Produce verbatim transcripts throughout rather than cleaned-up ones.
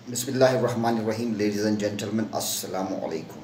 बिस्मिल्लाहिर्रहमानिर्रहीम। Ladies and gentleman, अस्सलामु अलैकुम।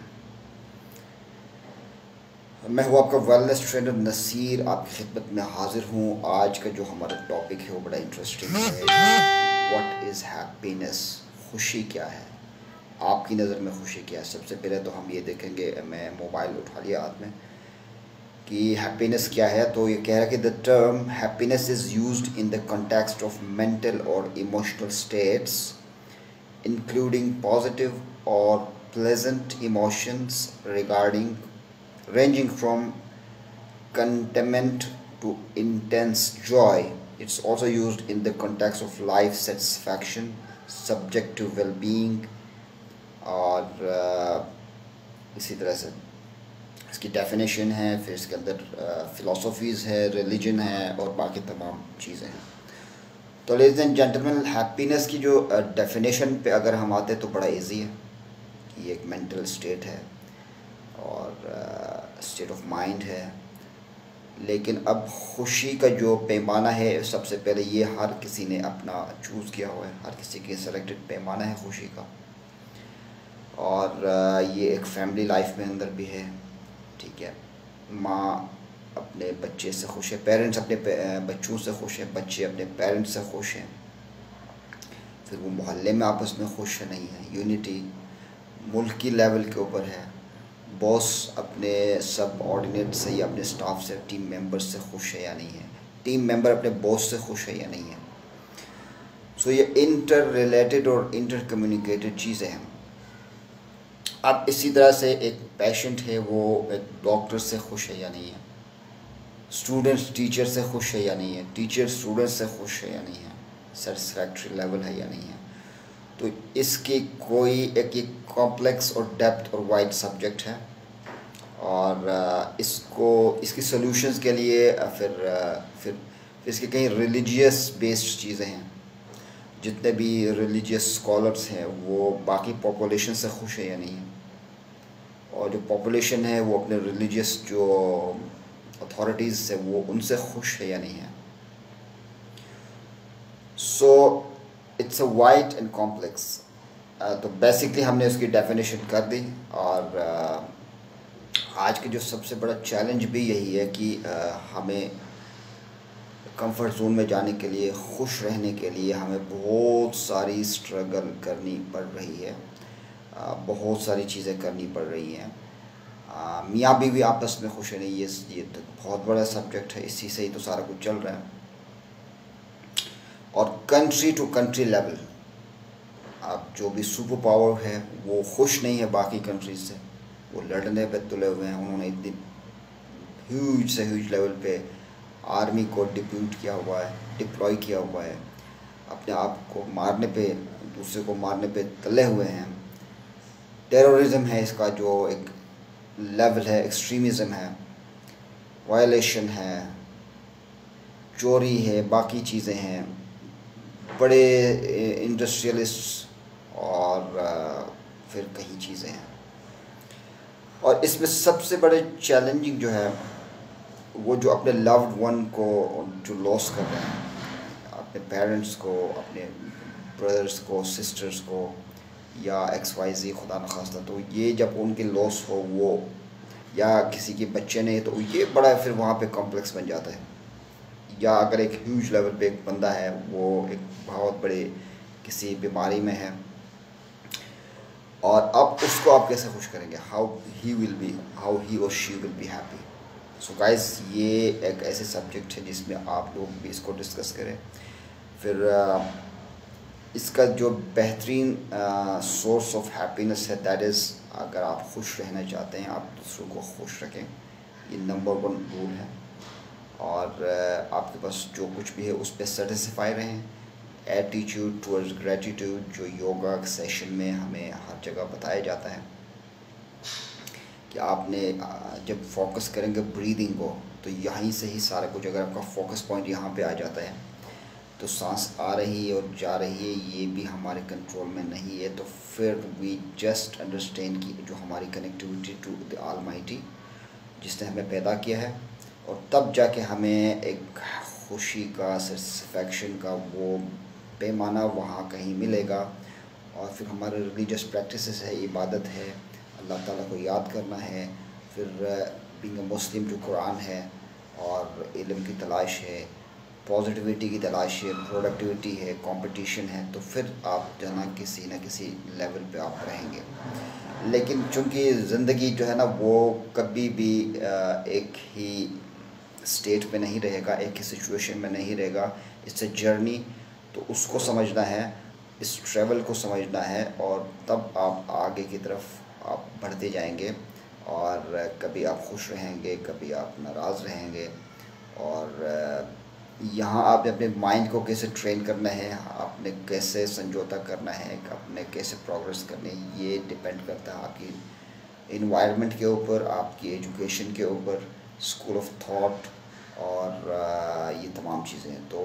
मैं हूँ आपका वेलनेस ट्रेनर नसीर, आपकी खिदमत में हाजिर हूँ। आज का जो हमारा टॉपिक है वो बड़ा इंटरेस्टिंग है। What is happiness? खुशी क्या है? आपकी नज़र में खुशी क्या है? सबसे पहले तो हम ये देखेंगे, मैं मोबाइल उठा लिया हाथ में, कि हैप्पीनेस क्या है। तो ये कह रहा है कि the term happiness is used in the context of mental और emotional states including positive or pleasant emotions regarding ranging from contentment to intense joy. It's also used in the context of life satisfaction, subjective well-being और uh, इसी तरह से इसकी definition है, फिर इसके अंदर फ़िलासफ़ीज़ है, रिलीजन है और बाकी तमाम चीज़ें हैं। तो लेडीज़ एंड जेंटलमैन, हैप्पीनेस की जो डेफिनेशन पे अगर हम आते तो बड़ा इजी है कि ये एक मेंटल स्टेट है और स्टेट ऑफ माइंड है। लेकिन अब खुशी का जो पैमाना है, सबसे पहले ये हर किसी ने अपना चूज़ किया हुआ है, हर किसी के सेलेक्टेड पैमाना है खुशी का। और uh, ये एक फैमिली लाइफ में अंदर भी है, ठीक है। माँ अपने बच्चे से खुश है, पेरेंट्स अपने बच्चों से खुश हैं, बच्चे अपने पेरेंट्स से खुश हैं। फिर वो मोहल्ले में आपस में खुश है नहीं है, यूनिटी मुल्क की लेवल के ऊपर है। बॉस अपने सब ऑर्डिनेट से या अपने स्टाफ से, टीम मेंबर्स से खुश है या नहीं है, टीम मेंबर अपने बॉस से खुश है या नहीं है। सो ये इंटर रिलेटेड और इंटर कम्युनिकेटेड चीज़ें हैं। अब इसी तरह से एक पेशेंट है, वो एक डॉक्टर से खुश है या नहीं है, स्टूडेंट्स टीचर से खुश है या नहीं है, टीचर स्टूडेंट्स से खुश है या नहीं है, सेटिस्फैक्ट्री लेवल है या नहीं है। तो इसकी कोई एक एक कॉम्प्लेक्स और डेप्थ और वाइड सब्जेक्ट है। और इसको इसकी सॉल्यूशंस के लिए फिर फिर इसके कई रिलीजियस बेस्ड चीज़ें हैं। जितने भी रिलीजियस स्कॉलर्स हैं वो बाकी पॉपुलेशन से खुश है या नहीं है, और जो पॉपुलेशन है वो अपने रिलीजियस जो अथॉरिटीज़ से वो उनसे खुश है या नहीं है। So it's a wide and complex. तो बेसिकली हमने उसकी डेफिनेशन कर दी। और uh, आज के जो सबसे बड़ा चैलेंज भी यही है कि uh, हमें कंफर्ट जोन में जाने के लिए, खुश रहने के लिए हमें बहुत सारी स्ट्रगल करनी पड़ रही है, uh, बहुत सारी चीज़ें करनी पड़ रही हैं। मियाँ बीवी आपस में खुश नहीं, ये ये तो बहुत बड़ा सब्जेक्ट है, इसी से ही तो सारा कुछ चल रहा है। और कंट्री टू कंट्री लेवल, अब जो भी सुपर पावर है वो खुश नहीं है बाकी कंट्रीज से, वो लड़ने पे तुले हुए हैं। उन्होंने इतनी ह्यूज से ह्यूज लेवल पे आर्मी को डिप्यूट किया हुआ है, डिप्लॉय किया हुआ है, अपने आप को मारने पे, दूसरे को मारने पे तले हुए हैं। टेररिज्म है इसका जो एक लेवल है, एक्सट्रीमिज़म है, वायलेशन है, चोरी है, बाकी चीज़ें हैं, बड़े इंडस्ट्रियलिस्ट और फिर कई चीज़ें हैं। और इसमें सबसे बड़े चैलेंजिंग जो है वो जो अपने लव्ड वन को जो लॉस कर रहे हैं, अपने पेरेंट्स को, अपने ब्रदर्स को, सिस्टर्स को, या एक्स वाई जी खुदा न खास्ता, तो ये जब उनके लॉस हो वो, या किसी के बच्चे ने, तो ये बड़ा फिर वहाँ पे कॉम्प्लेक्स बन जाता है। या अगर एक ह्यूज लेवल पे एक बंदा है, वो एक बहुत बड़े किसी बीमारी में है, और अब उसको आप कैसे खुश करेंगे? How he will be, how he और she will be happy. So guys, ये एक ऐसे सब्जेक्ट है जिसमें आप लोग भी इसको डिस्कस करें। फिर uh, इसका जो बेहतरीन सोर्स ऑफ हैप्पीनेस है, दैट इज़, अगर आप खुश रहना चाहते हैं, आप दूसरों को खुश रखें, ये नंबर वन रूल है। और uh, आपके पास जो कुछ भी है उस पर सेटिस्फाई रहें। एटीट्यूड टुवर्ड्स ग्रेटिट्यूड, जो योगा सेशन में हमें हर जगह बताया जाता है कि आपने जब फोकस करेंगे ब्रीदिंग को, तो यहीं से ही सारा कुछ, अगर आपका फोकस पॉइंट यहाँ पे आ जाता है तो सांस आ रही है और जा रही है, ये भी हमारे कंट्रोल में नहीं है, तो फिर वी जस्ट अंडरस्टैंड कि जो हमारी कनेक्टिविटी टू द ऑलमाइटी, जिसने हमें पैदा किया है, और तब जाके हमें एक खुशी का, सेटिस्फैक्शन का वो पैमाना वहाँ कहीं मिलेगा। और फिर हमारे रिलीजियस प्रैक्टिसेस है, इबादत है, अल्लाह ताला को याद करना है, फिर बीइंग अ मुस्लिम जो कुरान है, और इल्म की तलाश है, पॉजिटिविटी की तलाश है, प्रोडक्टिविटी है, कंपटीशन है, तो फिर आप जो है ना किसी न किसी लेवल पे आप रहेंगे। लेकिन चूँकि ज़िंदगी जो है ना वो कभी भी एक ही स्टेट में नहीं रहेगा, एक ही सिचुएशन में नहीं रहेगा, इट्स अ जर्नी। तो उसको समझना है, इस ट्रैवल को समझना है, और तब आप आगे की तरफ आप बढ़ते जाएंगे। और कभी आप खुश रहेंगे, कभी आप नाराज़ रहेंगे। और यहाँ आपने अपने माइंड को कैसे ट्रेन करना है, आपने कैसे समझौता करना है, आपने कैसे प्रोग्रेस करनी है, ये डिपेंड करता है आपकी इन्वायरमेंट के ऊपर, आपकी एजुकेशन के ऊपर, स्कूल ऑफ थॉट, और ये तमाम चीज़ें। तो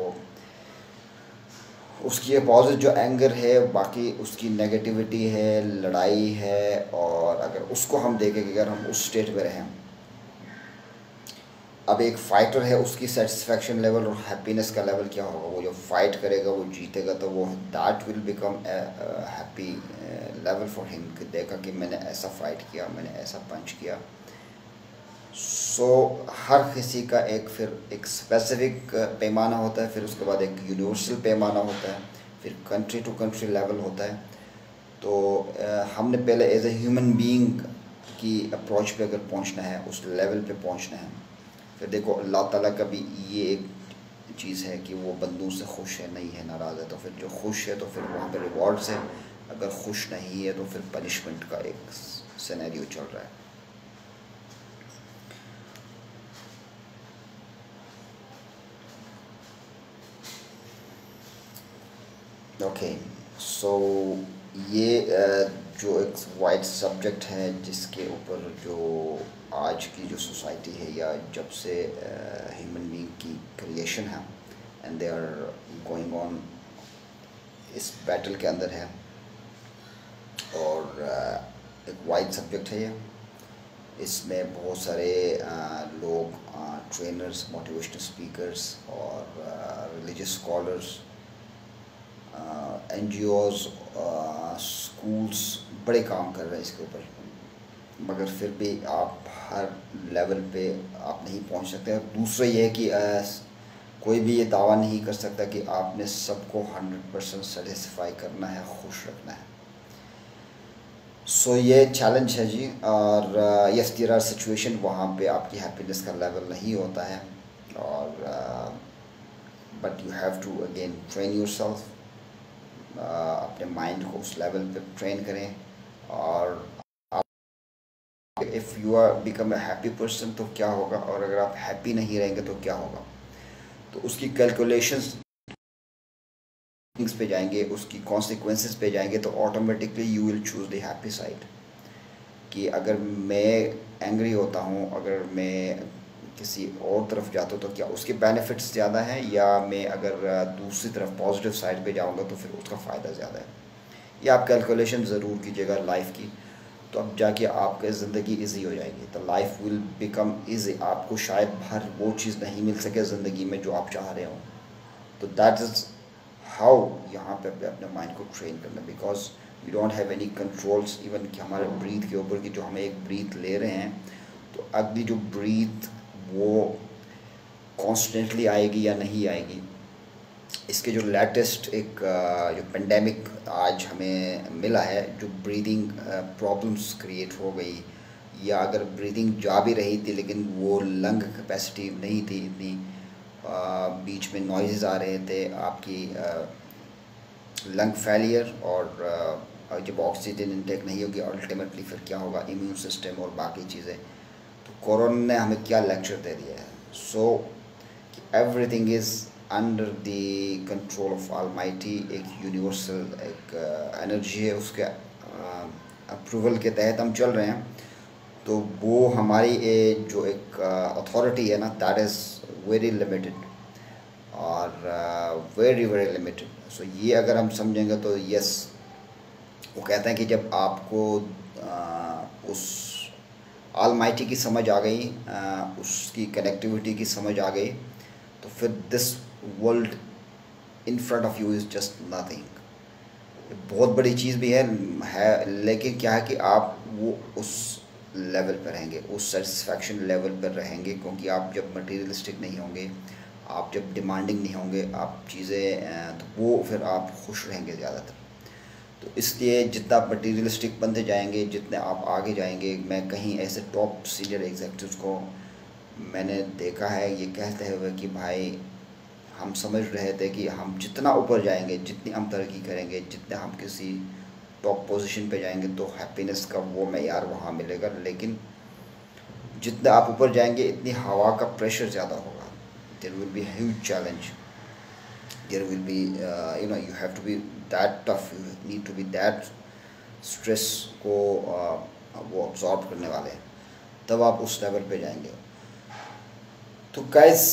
उसकी अपोजिट जो एंगर है, बाकी उसकी नेगेटिविटी है, लड़ाई है, और अगर उसको हम देखें कि अगर हम उस स्टेट में रहें, अब एक फ़ाइटर है, उसकी सेटिस्फेक्शन लेवल और हैप्पीनेस का लेवल क्या होगा? वो जो फाइट करेगा वो जीतेगा, तो वो that will become happy level for him, कि देखा कि मैंने ऐसा फ़ाइट किया, मैंने ऐसा पंच किया। सो so, हर किसी का एक फिर एक स्पेसिफिक पैमाना होता है, फिर उसके बाद एक यूनिवर्सल पैमाना होता है, फिर कंट्री टू कंट्री लेवल होता है। तो uh, हमने पहले एज ए ह्यूमन बीइंग की अप्रोच पे अगर पहुंचना है, उस लेवल पे पहुंचना है, फिर देखो अल्लाह ताला का भी ये एक चीज़ है कि वो बंदों से खुश है, नहीं है, नाराज़ है। तो फिर जो खुश है तो फिर वहाँ पे रिवॉर्ड्स है, अगर खुश नहीं है तो फिर पनिशमेंट का एक सिनेरियो चल रहा है। ओके, सो ये uh, जो एक वाइड सब्जेक्ट है, जिसके ऊपर जो आज की जो सोसाइटी है, या जब से ह्यूमन बीइंग की क्रिएशन है and they are going on, इस बैटल के अंदर है। और uh, एक वाइड सब्जेक्ट है ये, इसमें बहुत सारे uh, लोग, ट्रेनर्स, मोटिवेशनल स्पीकर्स, और religious scholars, NGOs, schools बड़े काम कर रहे हैं इसके ऊपर। मगर फिर भी आप हर लेवल पे आप नहीं पहुंच सकते। और दूसरा ये है कि uh, कोई भी ये दावा नहीं कर सकता कि आपने सबको हंड्रेड परसेंट सेटिस्फाई करना है, खुश रखना है। सो so, ये चैलेंज है जी। और यस, देयर आर सिचुएशन वहाँ पे आपकी हैप्पीनेस का लेवल नहीं होता है, और but you have to again train yourself, अपने माइंड को उस लेवल पे ट्रेन करें। और आप if you are become a happy person तो क्या होगा, और अगर आप हैप्पी नहीं रहेंगे तो क्या होगा? तो उसकी कैलकुलेशंस पे जाएंगे, उसकी कॉन्सिक्वेंसेस पे जाएंगे, तो automatically you will choose the happy side. कि अगर मैं एंग्री होता हूँ, अगर मैं किसी और तरफ जाता हूँ, तो क्या उसके बेनिफिट्स ज़्यादा हैं, या मैं अगर दूसरी तरफ पॉजिटिव साइड पे जाऊँगा तो फिर उसका फ़ायदा ज़्यादा है? ये आप कैलकुलेशन ज़रूर कीजिएगा लाइफ की, तो अब जाके आपकी ज़िंदगी इजी हो जाएगी। तो लाइफ विल बिकम इजी। आपको शायद हर वो चीज़ नहीं मिल सके ज़िंदगी में जो आप चाह रहे हो, तो दैट इज़ हाउ यहाँ पे अपने माइंड को ट्रेन करना, because we don't have any controls even कि हमारे ब्रीथ के ऊपर, की जो हमें एक ब्रीथ ले रहे हैं, तो अगली जो ब्रीथ वो कॉन्स्टेंटली आएगी या नहीं आएगी। इसके जो लेटेस्ट एक जो पेंडेमिक आज हमें मिला है, जो ब्रीदिंग प्रॉब्लम्स क्रिएट हो गई, या अगर ब्रीदिंग जा भी रही थी लेकिन वो लंग कैपेसिटी नहीं थी इतनी, बीच में नॉइज़ आ रहे थे, आपकी लंग फेलियर, और जब ऑक्सीजन इंटेक नहीं होगी अल्टीमेटली फिर क्या होगा, इम्यून सिस्टम और बाकी चीज़ें। तो कोरोना ने हमें क्या लेक्चर दे दिया है? So everything is under the control of almighty. एक यूनिवर्सल एक एनर्जी है, उसके अप्रूवल के तहत हम चल रहे हैं। तो वो हमारी ए, जो एक अथॉरिटी है ना, दैट इज़ वेरी लिमिटेड, और वेरी वेरी लिमिटेड। सो ये अगर हम समझेंगे तो यस, वो कहते हैं कि जब आपको uh, उस ऑलमाइटी की समझ आ गई, uh, उसकी कनेक्टिविटी की समझ आ गई, तो फिर this world in front of you is just nothing. ये बहुत बड़ी चीज़ भी है है लेकिन क्या है कि आप वो उस लेवल पर रहेंगे, उस सेटिस्फैक्शन लेवल पर रहेंगे, क्योंकि आप जब मटेरियलिस्टिक नहीं होंगे, आप जब डिमांडिंग नहीं होंगे, आप चीज़ें, तो वो फिर आप खुश रहेंगे ज़्यादातर। तो इसलिए जितना आप मटीरियलिस्टिक बनते जाएंगे, जितने आप आगे जाएंगे, मैं कहीं ऐसे टॉप सीनियर एग्जीक्यूटिव्स को मैंने देखा है ये कहते हुए कि भाई हम समझ रहे थे कि हम जितना ऊपर जाएंगे, जितनी हम तरक्की करेंगे, जितने हम किसी टॉप पोजीशन पे जाएंगे तो हैप्पीनेस का वो मेयार वहाँ मिलेगा, लेकिन जितना आप ऊपर जाएंगे इतनी हवा का प्रेशर ज़्यादा होगा। There will be huge challenge, there will be you know you have to be that tough, you need to be that stress को uh, वो अब्जॉर्ब करने वाले, तब आप उस लेवल पे जाएंगे। तो गाइस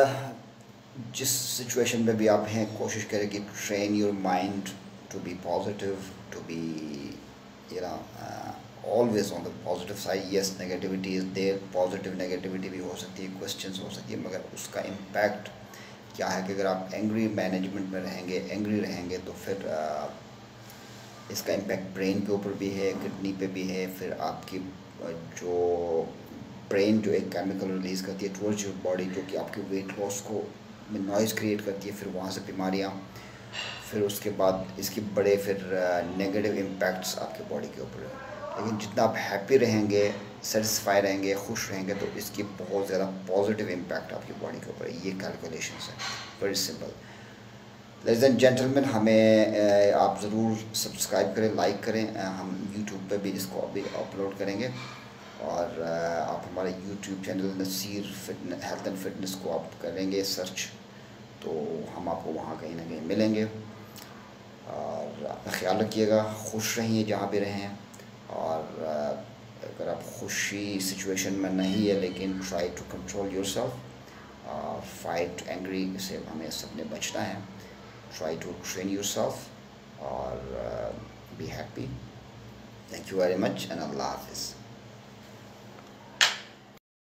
जिस सिचुएशन में भी आप हैं, कोशिश करें कि train your mind to be positive, to be you know always on the positive side. Yes, negativity is there, positive negativity भी हो सकती है, क्वेश्चंस हो सकती है, मगर उसका इम्पैक्ट क्या है कि अगर आप एंग्री मैनेजमेंट में रहेंगे, एंग्री रहेंगे, तो फिर uh, इसका इम्पैक्ट ब्रेन के ऊपर भी है, किडनी पे भी है, फिर आपकी जो ब्रेन जो एक केमिकल रिलीज़ करती है टुवर्ड्स योर बॉडी, जो कि आपके वेट लॉस को में नॉइज़ क्रिएट करती है, फिर वहाँ से बीमारियाँ, फिर उसके बाद इसकी बड़े फिर नेगेटिव इम्पैक्ट्स आपके बॉडी के ऊपर है। लेकिन जितना आप हैप्पी रहेंगे, सेटिस्फाई रहेंगे, खुश रहेंगे, तो इसकी बहुत ज़्यादा पॉजिटिव इम्पैक्ट आपकी बॉडी के ऊपर है। ये कैलकुलेशंस है, very simple. Ladies and gentleman, हमें आप ज़रूर सब्सक्राइब करें, लाइक करें। हम यूट्यूब पे भी इसको अभी अपलोड करेंगे, और आप हमारे YouTube channel Naseer fitness health and fitness को आप करेंगे सर्च, तो हम आपको वहाँ कहीं ना कहीं मिलेंगे। और अपना ख्याल रखिएगा, खुश रहिए जहाँ भी रहें, और अगर आप खुशी सिचुएशन में नहीं है, लेकिन try to control yourself, fight angry से हमें सबने बचना है। ट्राई टू ट्रेन योरसेल्फ और be happy. Thank you very much and अल्लाह हाफिज़।